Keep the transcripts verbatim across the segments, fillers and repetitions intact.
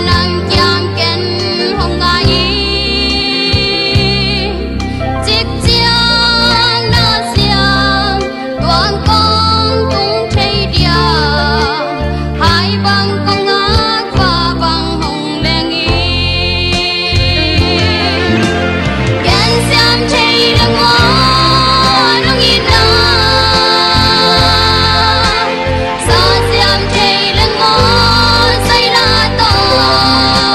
Hãy subscribe cho kênh Ghiền Mì Gõ để không bỏ lỡ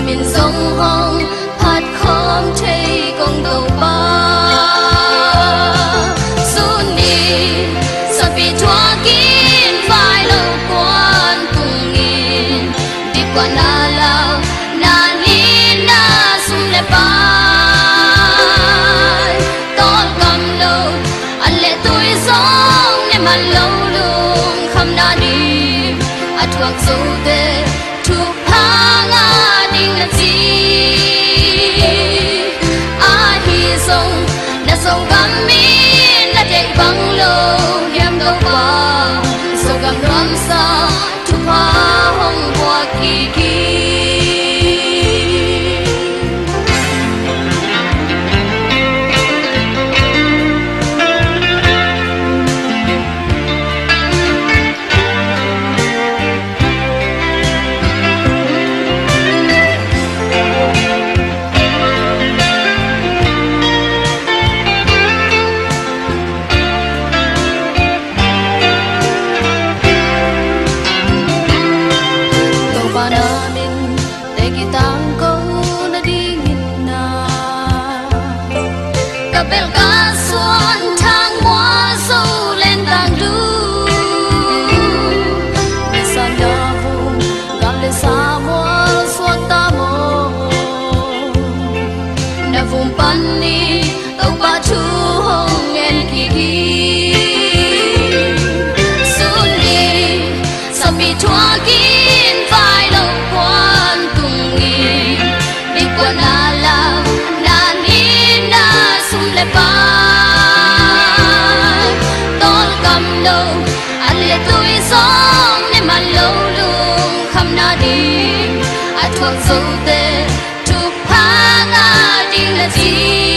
miền sông hồng phát khóm thấy công đầu ba xuân đi sắp bị thoa kín vai lâu quan cùng nghìn đi qua na lao na li na sum le bai tol cầm lâu anh lệ tôi sống nên mà lâu luôn khăm na đi à thuộc dấu tê thuộc hang à đinh là gì à hi sông đã sông gắm mi đã chạy vắng lâu em đâu qua sông gắm loam sa thuộc hoa hồng hoa kỳ kỳ thoa kín vai lâu quan cùng nghìn đi qua na lao na ni na sum le bai tol cầm lâu anh lệ tôi sống nên mà lâu luôn khăm na đi à thuộc dấu tê thuộc hang à đi là gì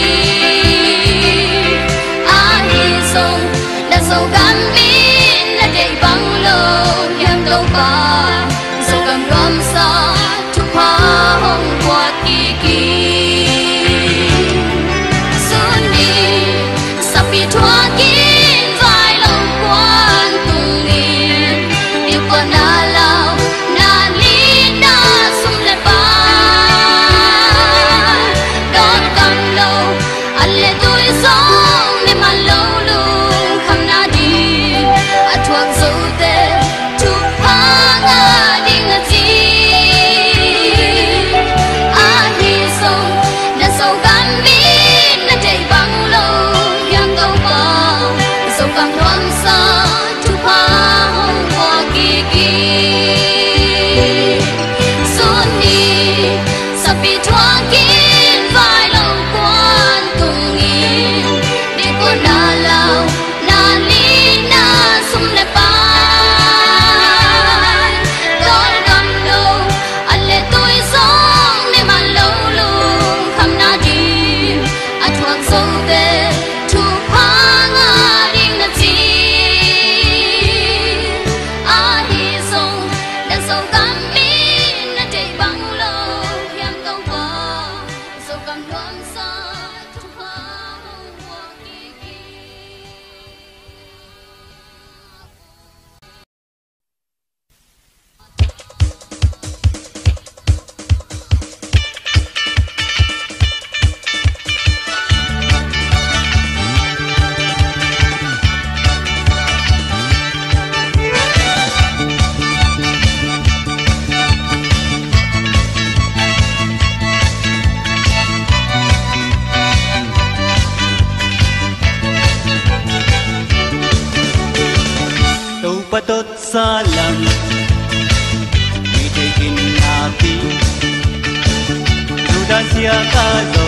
à hi sông đã sông gắn min đã đầy vắng lâu em đâu ba dẫu cầm loam sa thuộc hoa hồng hoa kỳ kỳ xuân đi sắp bị thoa kín vai lâu quan cùng nghìn đi qua na lao na li na sum le bai đón cầm lâu anh lệ tôi sống nên mà lâu luôn khăm na đi à thuộc dấu tê patot salam di tekin hati sudah sia kazo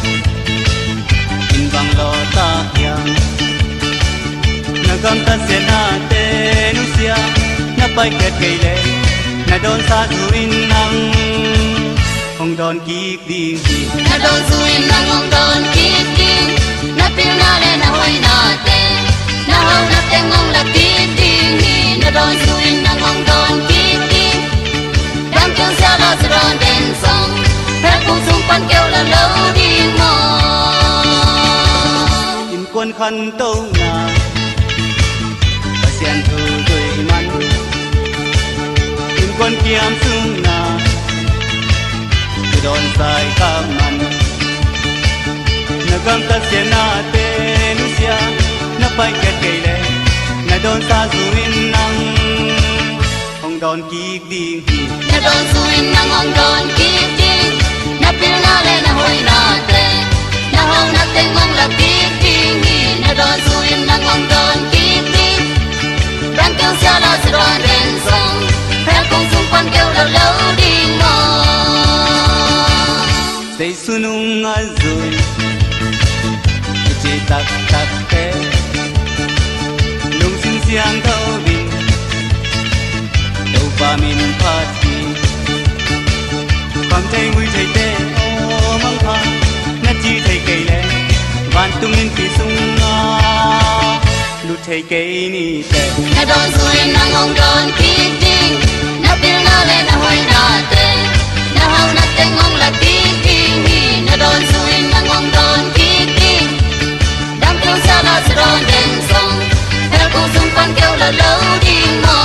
inbang lo takyang nagam ta senate nusia na pai ket keile na don sa duin nang hong don kik ding na don suin nang hong don kik ding na pil na le na hoy na te na hong na te ngong la kik ding na don suin nang hong don kik ding dam kêu sia lo zron den song pe kung sung pan kêu la lo ding mo in quân khăn tâu na pasian thu doi man in quân kiam sung na đòn dài ca man na gam ta sia na te nu sia na pai ket kei le na đòn sa zuin nang hong đòn ki ding hi na đòn zuin nang hong đòn ki ding na pil na le na hoi na te na hong na te ngong la ki ding hi na đòn zuin nang hong đòn ki ding dan kêu sia la se đòn den song hel kong sung quan kêu la lâu đi ngò say sunung azul che tak tak te lung sin siang thâu bin đâu ba min phát hi phàm thấy nguy thấy te ô mang pha na chi thấy cây lệ van tung in phi sung nga lút thấy cây ni te na đòn xuôi na ngong đòn ki ding na pil na le na hoi na te na hau na te ngong la ki ding hi na đòn xuôi na ngong đòn ki ding dam kêu sa la se đòn den song hel kong sung quan kêu la lâu đi ngò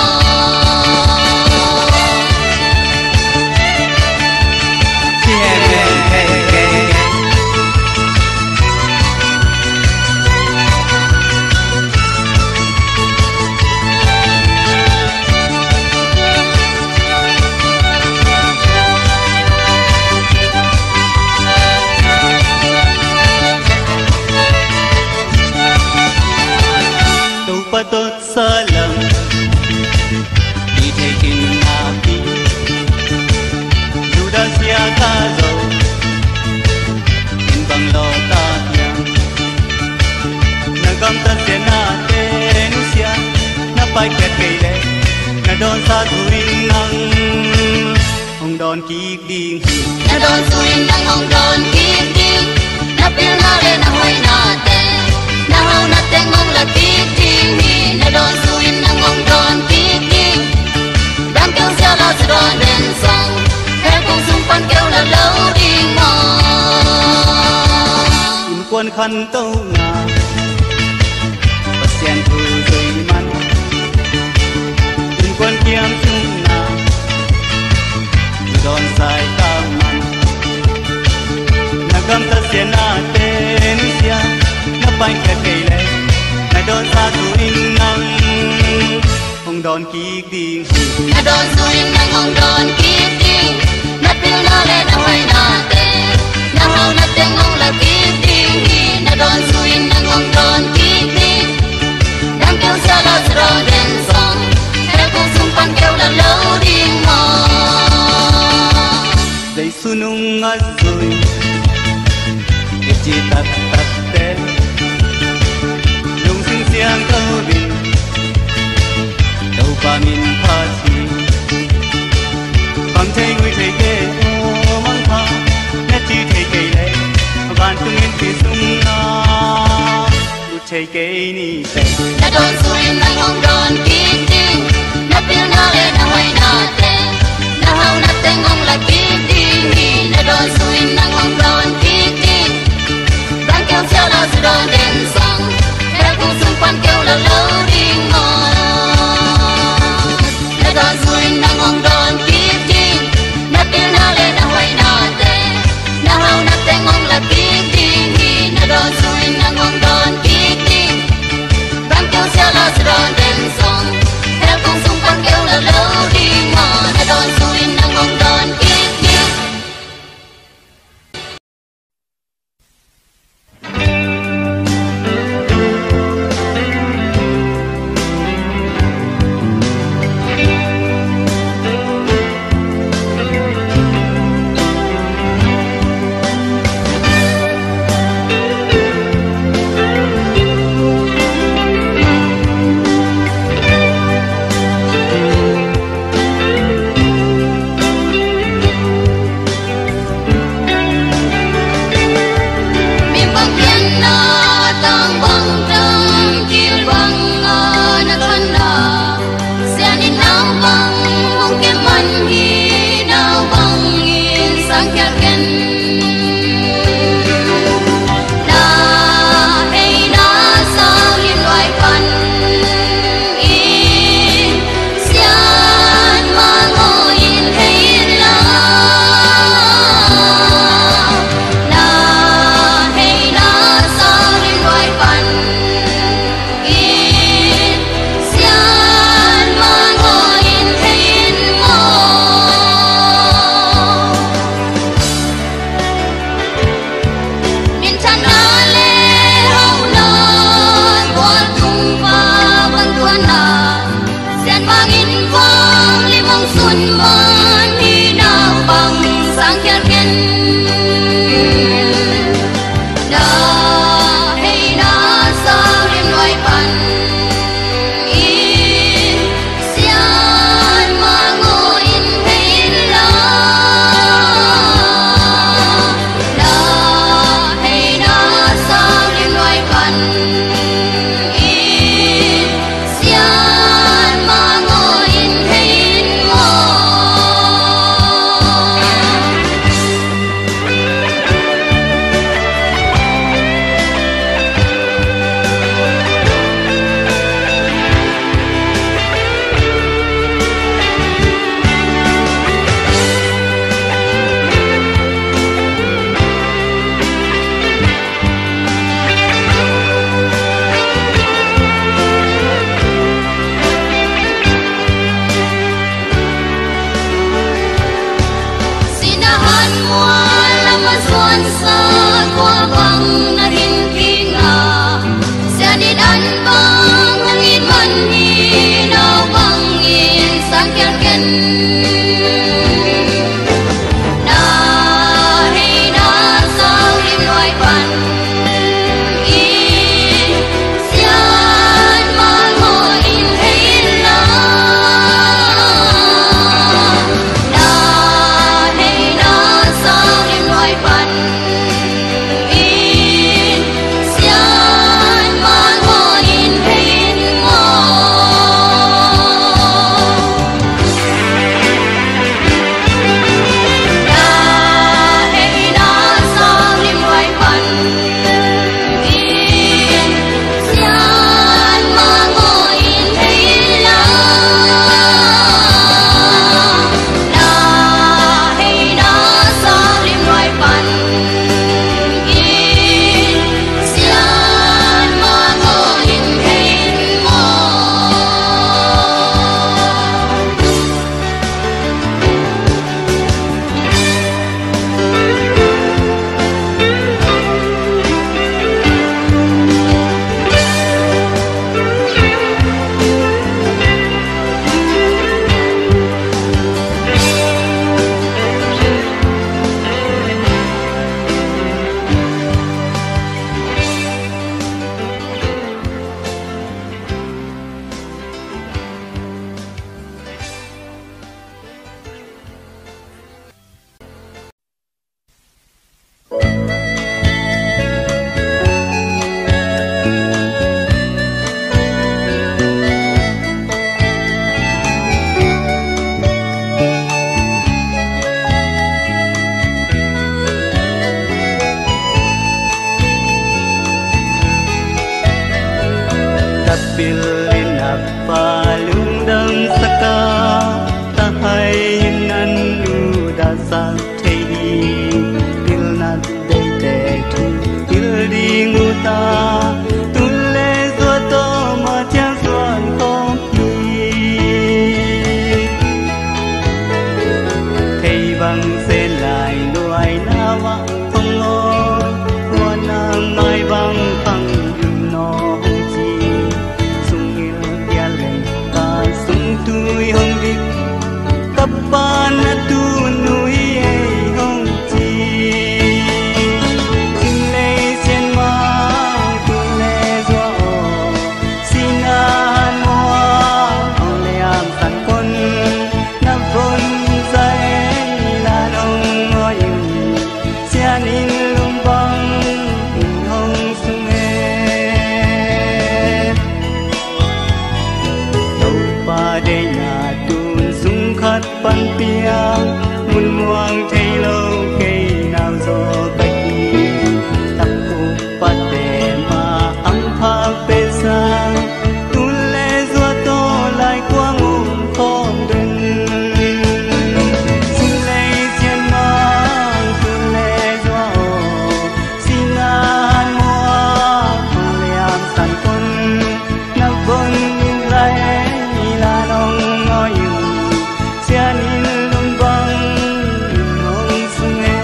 patot salam di taking api sudah sia kazo in bang lo ta yang nagam ta sia na te nu sia na pai ket kei le na don sa tuin nang hong don ki ding hi na don tuin nang hong don ki ding na pil na le na hoi na te na hau na te ngong la ki ding hi na don suin na ngong don ki ding dam kêu sia la se đòn den song hel kong sung quan kêu la lâu đi ngò in quan khăn tâu nga pasien thu doi man in quan kiam sung nga don sai ta man nagam ta sia na te nu sia na pai ket kei le na don sa tu in nang hong don ki ding na don suin na ngong don ki ding na pil na le na hoi na te na hau na te ngong la ki ding hi na don suin na ngong don ki ding dam kêu sia la se đòn den song hel kong sung quan kêu la lâu đi ngò dây sunung azul chi tak tak te lung sin siang thâu bin đâu ba min phát hi phàm thấy nguy thấy te ô mang pha na chi thấy cây lệ van tung in phi sung na lút thấy cây ni te na don suin na ngong don ki ding na pil na le na hoi na te na hau na te ngong la ki ding hi na don suin na ngong don ki ding dan kêu sia la se đòn den song hel kong sung quan kêu la lâu đi ngò na don suin na ngong don ki ding na pil na le na hoi na te na hau na te ngong la ki ding hi na don suin na ngong don ki ding dam kêu sia la se đòn den song hel kong sung quan kêu la lâu đi ngò na don suin na ngong don ki ding pilin apa lundang saka tahai nan uda sa thei pil na de de tu pil di nguta tulle zo to ma chang suan không pi thei bang se lai nuai na wa phong ngôi hoa nang mai bang phang yun no hong chi sung il dia len ta sung tui hong dit kapan na tu nui ei hong chi in le sen ma tu le zo sinan mo hong le am san kon na von sai la nong ngoi sian in lung bang in hong sung e đâu ba de na tun sung khat pan piang mun muang thei lo ke nào zo kai tak ku pa de ma am pha pe sa tu le zo to lai quang um khom den sin le chen ma tu le zo sin an mo hong le am san kon na bon lai la nong ngoi sian in lung bang hong sung e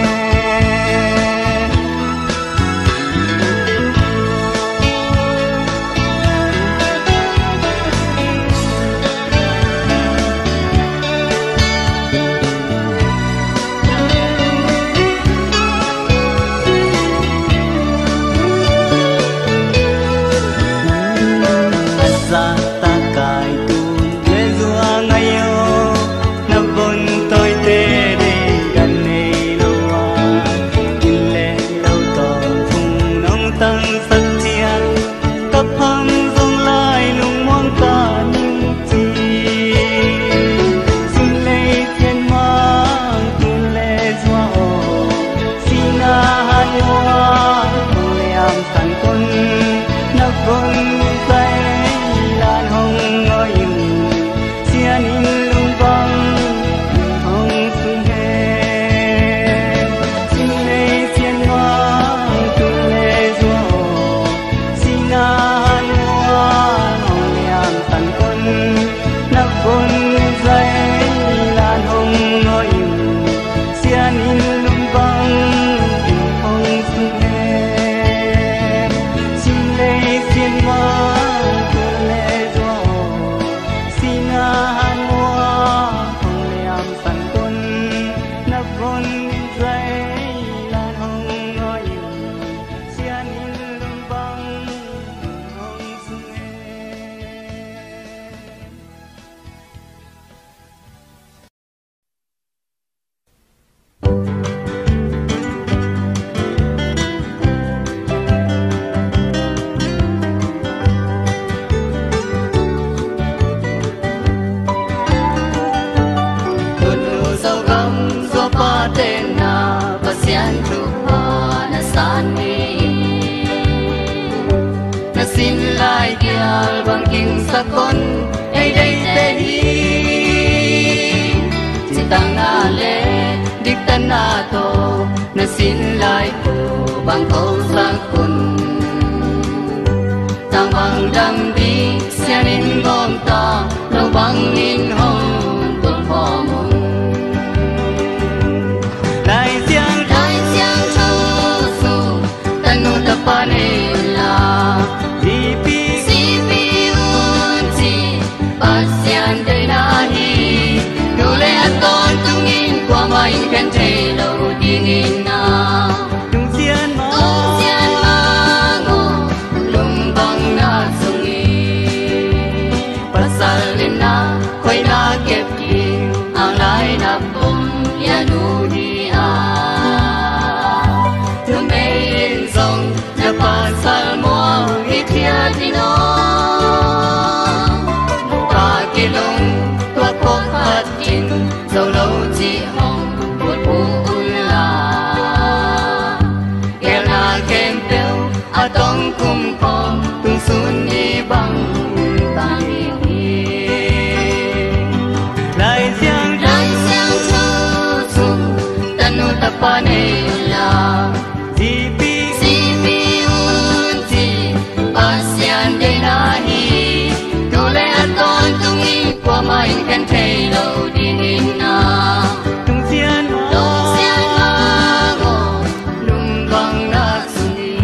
za ta kai tu le zua ngai yo na bon toi te de gan nei lo wa in le lo to phung nong tang sat chian ka phang dong lai lung mong ta ning chi sin le chen ma tu le zua o sina han wa hong le am san kon na bon sai lan hong ngoi sian in lung bang hong sung he sin le sian ma tu le zo sina han wa hong le am tan kon na bon sai lan hong ngoi sian in lung bang hong sung he sin le sian ma tu le zo sina han wa hong le am san kon na bon sai lan hong ngoi sian in lung bang hong sung e tuần nu sâu gấm gió pa tên na và sian tru pa na san mi na sin lai dial bang king sa kon ei dei te hi si tang na le dik tan na to na sin lai pu bang ko sa kun tang bang dam bi sian in gom ta lo bang in hong tuần pho mong lai siang Lai siang chu su tan nu ta pa ne la di pi si pi un chi pa sian de na hi nu le an ton tung in qua mai kan thei lo ding in na tung sian ma tung sian ma ngo lung bang na sung i pasal lim na khoi na kep ki ang lai na bom ya nu di a tu me in song na pasal mo i thia ti no pa ki long tua ko khat kin zo lo chi hong buat bu un la kel na kem pel a tong kum pom tung sun ni bang la Zipi Zipi unti Pasian de nahi Tule aton tungi Kwa main kan thay lâu đi hình na Tung xiên Đông xiên ma ngô Lung vang na suni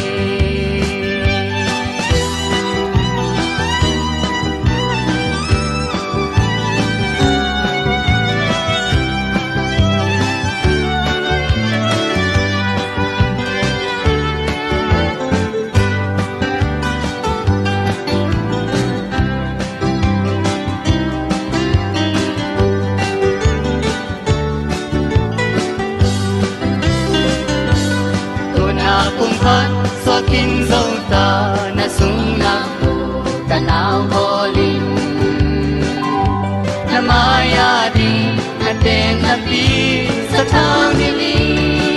Cùng hát so kinh dâu ta na sung na ta nào vô linh na maya đi na tên na pi sa thang đi li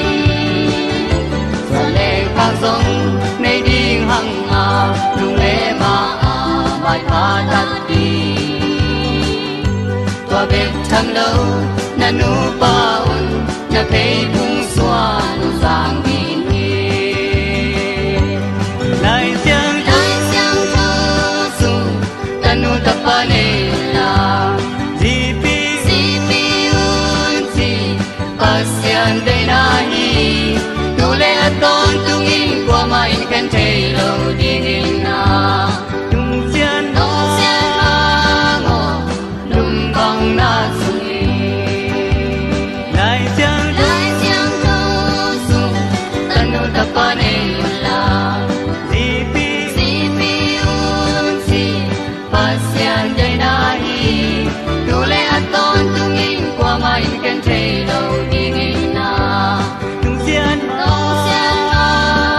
sa lệ phang sông nay đi hằng à lung lệ ma à bài pha tắt đi tua bếp thang lâu na nu paun na thấy bung xoa nu giang đi Lai xiang Lai xiang thu su Tanu tapanela Zipi Zipi unti Pasian de nahi Tule aton tungin Kwa main kan thay lâu đi hình na Tung xiên Đông xiên ma ngô Lung vang na suni Lai xiang Lai xiang thu su Tanu tapanela Zipi Zipi unti Pasian de nahi Tule aton tungin Kwa main kan thay lâu đi hình na Tung xiên Đông xiên ma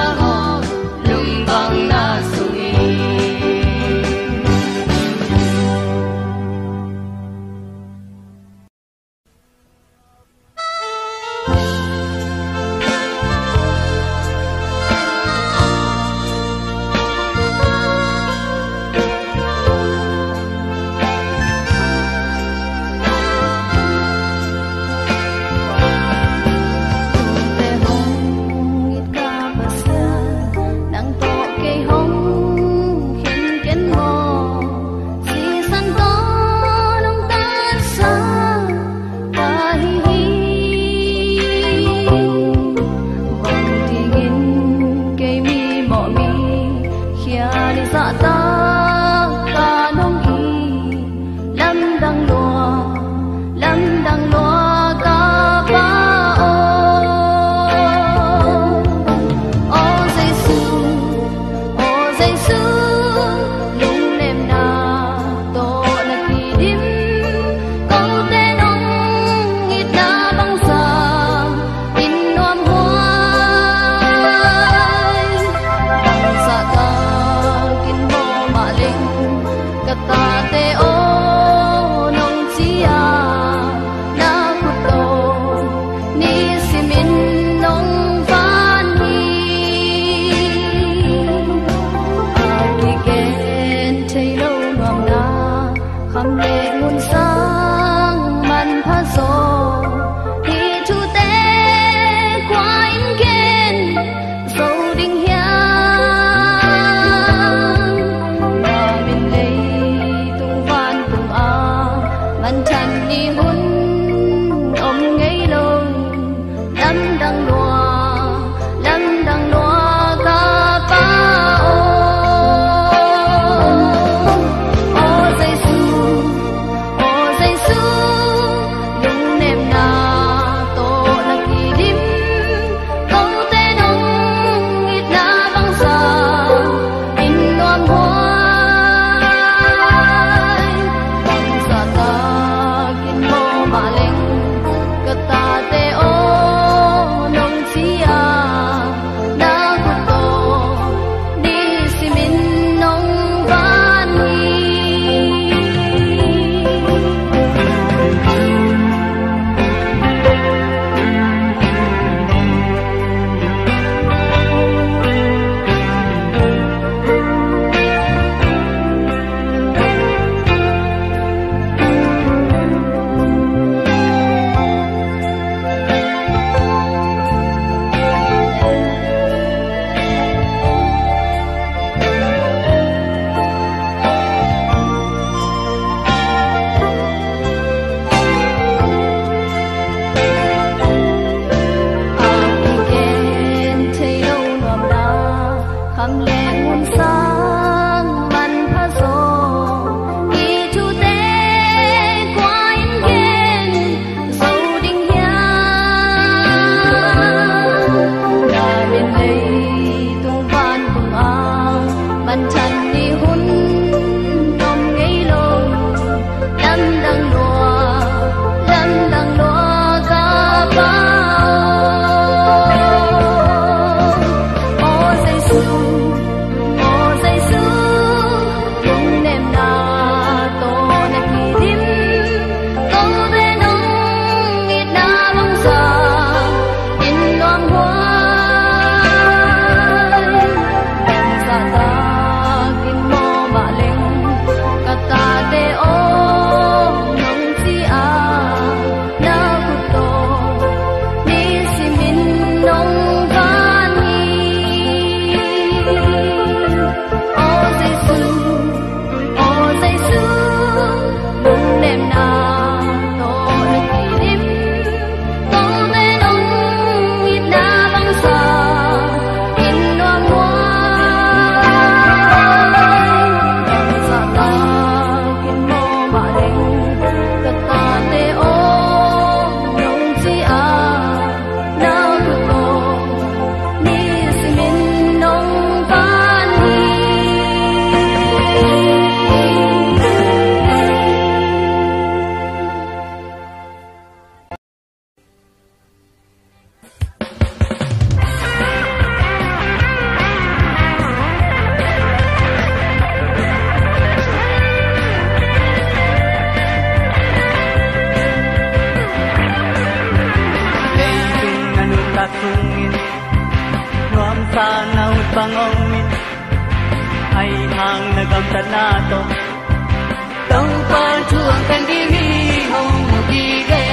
sungin nuam sa naut bangongin ai hang nagam tanato tông quan chuông tên đi mi hồng một đi ghé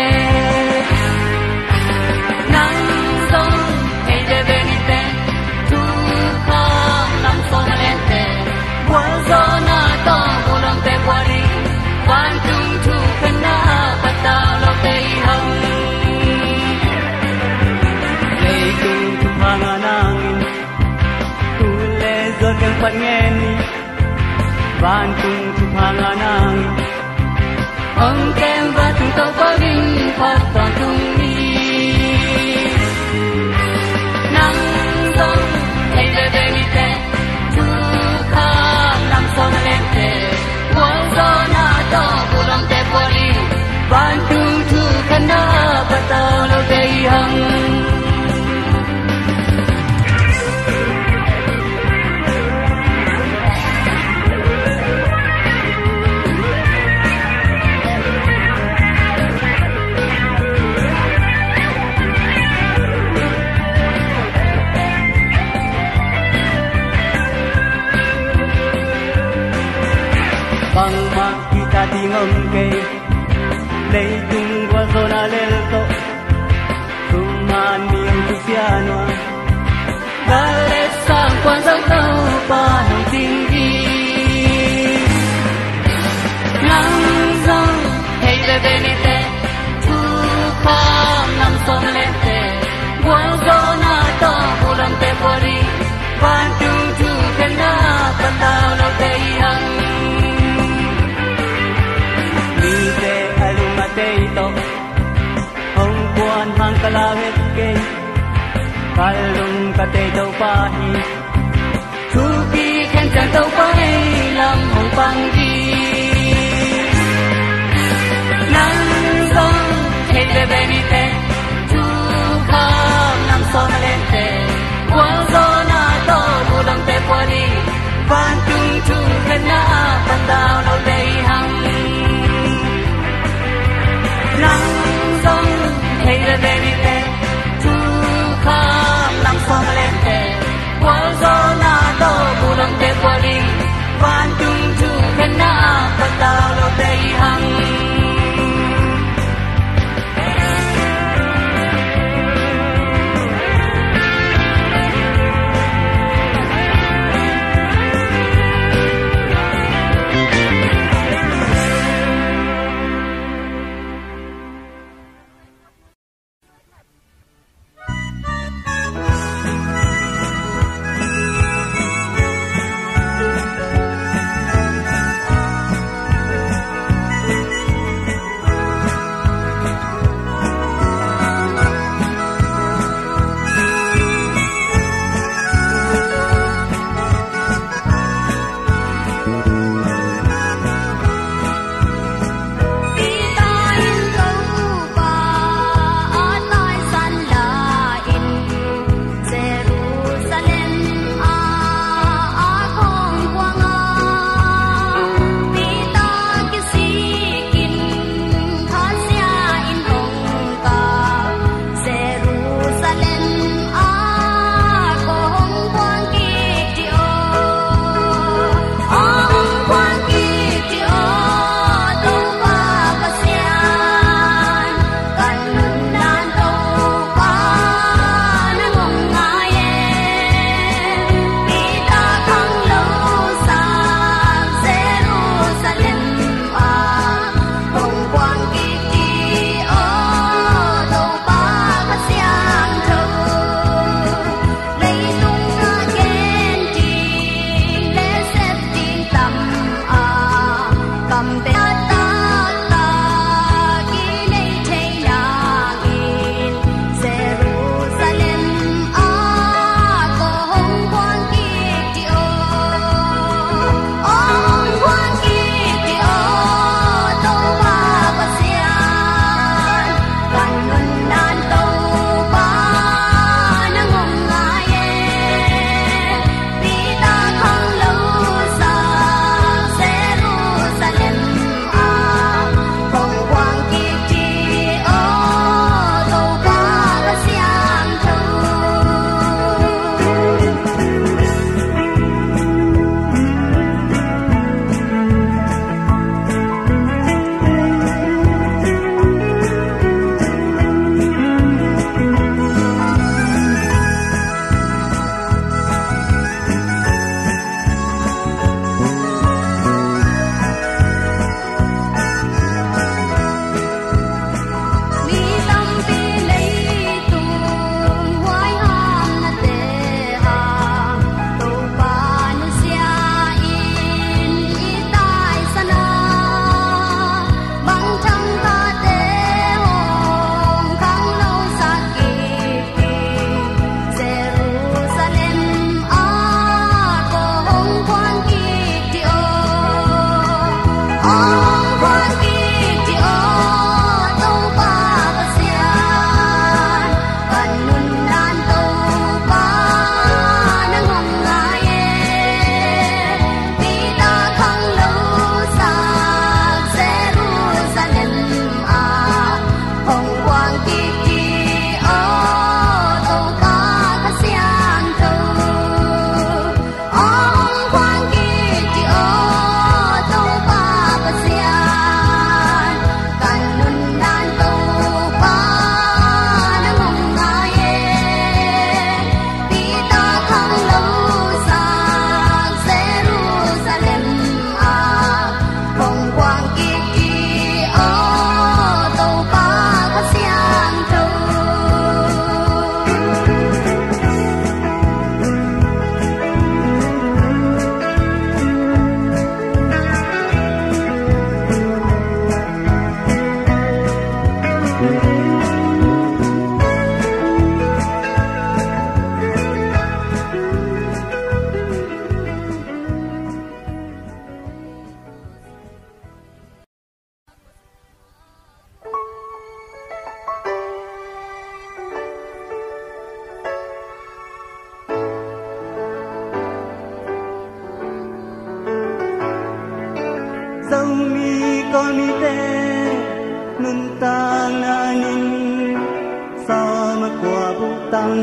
nắng sông hay để về đi tên thu kha nằm sông lên tên quan gió na to mù lòng tên qua đi quan trung thu khen na bắt tao lâu tây hồng lệ tung thu hang anangin tu le giọt yang pat nghe ni van tung thu hang anangin ông kem và chúng tôi có đinh phát toàn tung đi nắng sông hay về về đi tên thu kha nằm sông lên tên quan gió na to mù lòng tên qua đi quan trung thu khen na bắt tao lâu tây hồng bang ma kita tingom ke lei tung wa zona lelto tuman niang tusiano dale sang quan dấu tàu ba hàng tình đi nắng sông hay về về đi tên thu kha nằm sông lên tên quan gió na to mù lòng tên qua đi quan trung thu khen na bắt tao lâu tây hằng mi te alumate to hong buan hang kalawet ke kalung kate to pahi thu kỳ khen chẳng tàu bay làm hồng băng đi nắng sông hay về về đi tên thu kha nằm sông lên tên quan gió na to mù lòng tên qua đi van trung thu khen na bắt tao lâu tây hằng nắng sông hay về về đi tên thu kha nằm sông lên tên quan gió na to mù lòng tên qua đi van trung thu khen na bắt tao lâu tây hằng te nun tang nanin sama kwa butang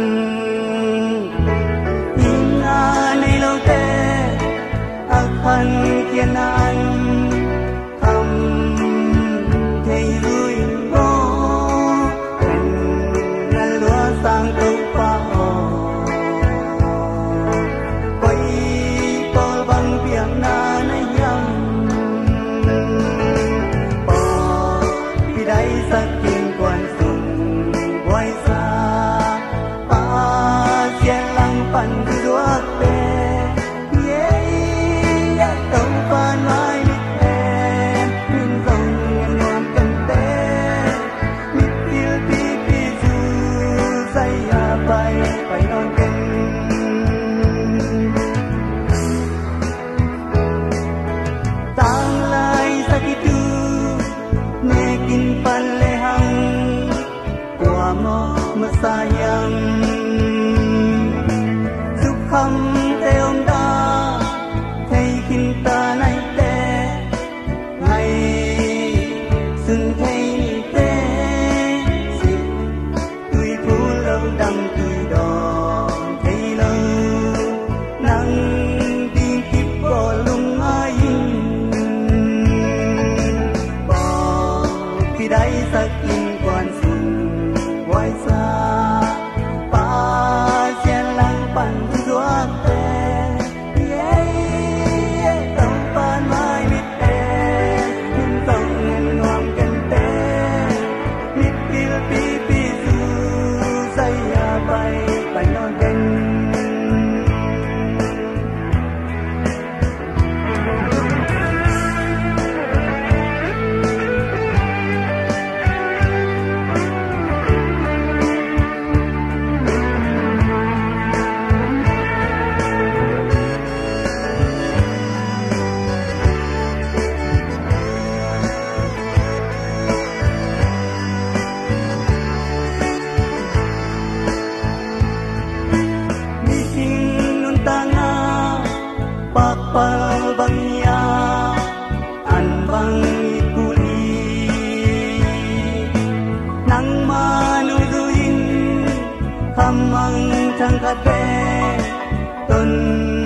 ina nei lo te akhan kianan am thei lui go ken na lua sang tu pa ho koi tol bang piang na na yang po pi dai sakin quan sung quay xa pa xiên lăng pan duak te yeah tông pan mai mit em min dong ngan ngan kan te mit pil pi pi du say ya bay bay non ken tang lai sakitu nekin palehang kwa mo masayang sukham te om da thei kin ta nai te ngai sun thei ni te si tui phu lâu đăng tui đò thei lâu nang tin kip bo lung ai bo pi dai sakin quan sung quay xa pa xiên lăng pan duak te yeah tông pan mai mit te min tông ngan nuam kan te mit pil pi pi du say ya bay bay non ken pakpal bangya an bang ikuli nang manuduin kamang tangkate ton